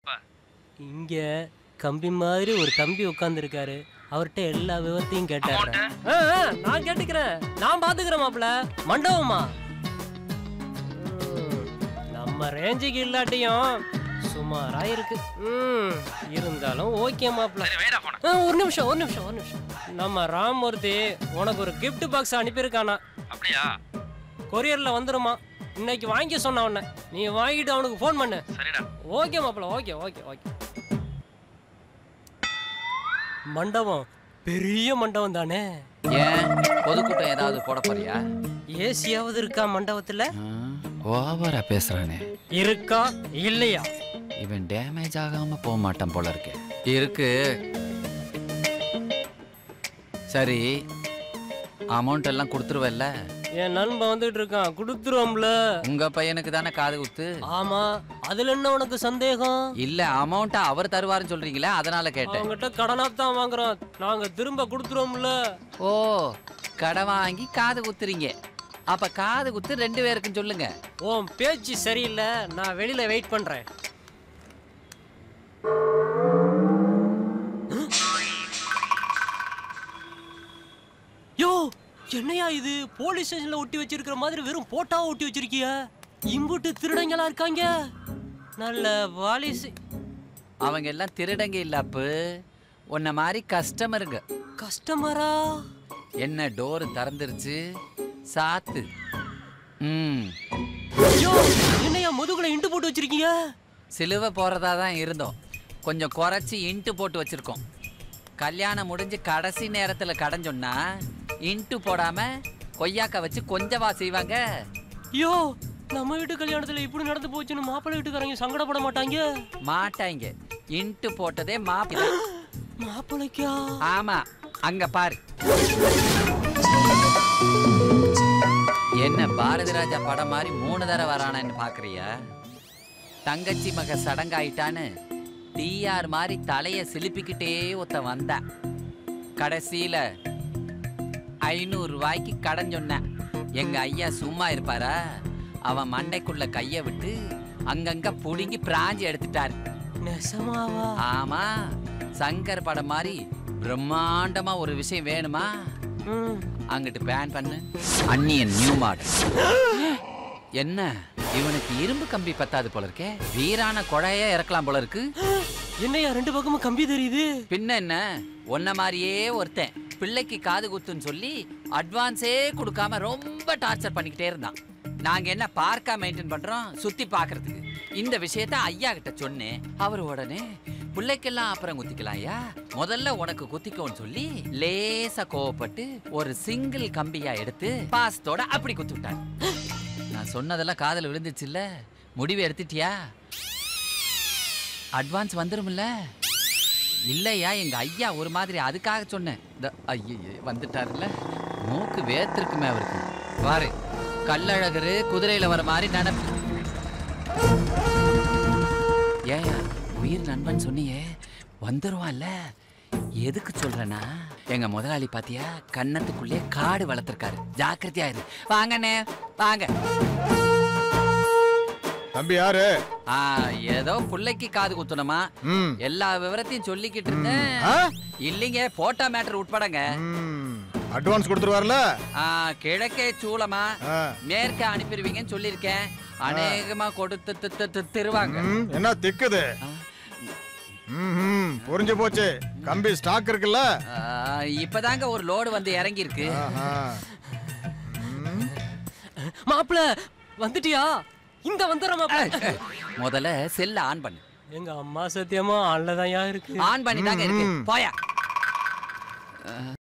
எப்ப? இங்க கம்பி மாதிரி ஒரு தம்பி உட்கார்ந்துருக்காரு. அவர்கிட்ட எல்லா விவரத்தையும் கேட்டாரு. நான் கேட்டுக்கிறேன், நான் பாத்துக்கிறேன் மாப்ள. மண்டபமா நம்ம ரேஞ்சுக்கு இல்லாட்டியும் சுமாரா இருக்கு. இருந்தாலும் ஓகே மாப்ள. ஒரு நிமிஷம். நம்ம ராமமூர்த்தி உனக்கு ஒரு கிஃப்ட் பாக்ஸ் அனுப்பியிருக்கானா? அப்படியா? கொரியர்ல வந்துருமா? இன்னைக்கு வாங்கி சொன்ன உடனே நீ வாங்கிட்டு அவனுக்கு ஃபோன் பண்ணு. சரிடா. ஓகே மாப்ள, ஓகே. மண்டபம் பெரிய மண்டபம் தானே? ஏன் பொதுக்கூட்டம் ஏதாவது போட போறியா? ஏசியாவது இருக்கா மண்டபத்துல? ஓவரா பேசுறானே. இருக்கா இல்லையா? இவன் டேமேஜ் ஆகாம போக மாட்டான் போல இருக்கு. இருக்கு. சரி, அமௌண்ட் எல்லாம் கொடுத்துருவல்ல? என் நண்பன் வந்துட்டு இருக்கான், கொடுத்துருவோம்ல. உங்க பையனுக்கு தானே காது குத்து? ஆமா, அதுல என்ன உனக்கு சந்தேகம்? இல்ல, அமௌண்ட் அவர் தருவாருன்னு சொல்றீங்களே, அதனால கேட்டேன். அவங்ககிட்ட கடனா தான் வாங்குறோம், நாங்க திரும்ப கொடுத்துருவோம்ல. ஓ, கடன் வாங்கி காது குத்துறீங்க. அப்ப காது குத்து 2 பேருக்குன்னு சொல்லுங்க. உன் பேச்சு சரியில்லை, நான் வெளியில வெயிட் பண்றேன். யோ, என்னையா இது? போலீஸ் ஸ்டேஷன்ல ஒட்டி வச்சிருக்கிற மாதிரி வெறும் போட்டாவை ஒட்டி வச்சிருக்கிய. இம்புட்டு திருடங்களா இருக்காங்க. நல்ல பாலிசி. அவங்க எல்லாம் திருடங்க இல்ல அப்பு, உன்ன மாதிரி கஸ்டமருங்க. கஸ்டமரா? என்ன டோர் திறந்துருச்சு, சாத்து. யோ, என்னையா முதுகுல இண்டு போட்டு வச்சிருக்கீங்க? சிலுவை போறதா தான் இருந்தோம், கொஞ்சம் குறைச்சி இன்ட்டு போட்டு வச்சிருக்கோம். கல்யாணம் முடிஞ்சு கடைசி நேரத்துல கடன் சொன்னா இன்ட்டு போடாம கொய்யாக்க வச்சு கொஞ்சவா செய்வாங்க. யோ, நம்ம வீட்டு கல்யாணத்துல இப்படி நடந்து போச்சுன்னு மாப்பிள்ளை வீட்டுக்காரங்க சங்கடப்பட மாட்டாங்க? மாட்டாங்க. இன்ட்டு போட்டதே மாப்பிள்ளைக்கா? ஆமா, அங்க பாரு. என்ன பாரதி ராஜா படம் மாதிரி 3 தடவை வரானு பாக்குறியா? தங்கச்சி மக சடங்காயிட்டான்னு டிஆர் மாதிரி தலைய சிலிப்பிக்கிட்டே ஒருத்த வந்தா. கடைசியில 500 ரூபாய்க்கு கடன் சொன்ன. எங்க ஐயா சும்மா இருப்பாரா? அவன் மண்டைக்குள்ள கைய விட்டு அங்கங்க புடுங்கி பிராஞ்சி எடுத்துட்டாரு. நெசமாவா? ஆமா, சங்கர் படம் மாதிரி பிரம்மாண்டமா ஒரு விஷயம் வேணுமா? அங்கிட்டு பேன் பண்ணு. Anniyan new model. என்ன இவனுக்கு இரும்பு கம்பி பத்தாது போல இருக்கே, வீரான கொடையா இறக்கலாம் போல இருக்கு. என்னையா 2 பக்கமும் கம்பி தெரியுது? பின்ன என்ன, ஒன்ன மாதிரியே ஒருத்தன் பிள்ளைக்கு காது குத்துன்னு சொல்லி அட்வான்ஸே கொடுக்காம ரொம்ப டார்ச்சர் பண்ணிக்கிட்டே இருந்தான். நாங்க என்ன பார்க்கா மெயின்டைன் பண்றோம், சுத்தி பாக்குறதுக்கு. இந்த விஷயத்த ஐயா கிட்ட சொன்னேன். அவர் உடனே பிள்ளைக்கெல்லாம் அப்புறம் குத்திக்கலாம் ஐயா, முதல்ல உனக்கு குத்திக்கோன்னு சொல்லி லேசா கோவப்பட்டு ஒரு சிங்கிள் கம்பியா எடுத்து பாசத்தோட அப்படி குத்து விட்டார். நான் சொன்னதெல்லாம் காதல விழுந்துச்சு இல்ல? முடிவு எடுத்துட்டியா? அட்வான்ஸ் வந்துரும்ல? இல்லையா, எங்க ஐயா ஒரு மாதிரி, அதுக்காக சொன்னேன். ஐயே வந்துட்டாருல்ல, மூக்கு வேத்திருக்குமே அவருக்கு. பாரு, கல்லழகரு குதிரையில வர மாதிரி நினைப்பு. ஏயா, உயிர் நண்பன் சொன்னியே, வந்துருவான்ல? எதுக்கு சொல்றேன்னா, எங்க முதலாளி பாத்தியா கன்னத்துக்குள்ளே காடு வளர்த்திருக்காரு. ஜாக்கிரதையா இரு. வாங்கண்ணே வாங்க. தம்பி யாரு? ஏதோ புள்ளைக்கு காது குத்தணுமா, எல்லா விவரத்தையும் சொல்லிக்கிட்டு இருந்தேன். இல்லைங்க, போட்டோ மேட்டர் உட்படங்க. அட்வான்ஸ் கொடுத்துருவார்ல? கிழக்கே சூளமா மேற்க அனுப்பிடுவீங்கன்னு சொல்லியிருக்கேன். அநேகமா கொடுத்து திருவாங்க. என்ன திக்குது? புரிஞ்சு போச்சு. கம்பி ஸ்டாக் இருக்குல்ல? இப்பதாங்க ஒரு லோடு வந்து இறங்கி இருக்கு. மாப்பிள்ள வந்துட்டியா? இந்த வந்துடுற முதல்ல செல்ல ஆன் பண்ணு. எங்க அம்மா சத்தியமா ஆன்ல தான் இருக்கு. ஆன் பண்ணி தாங்க இருக்கு. போயா.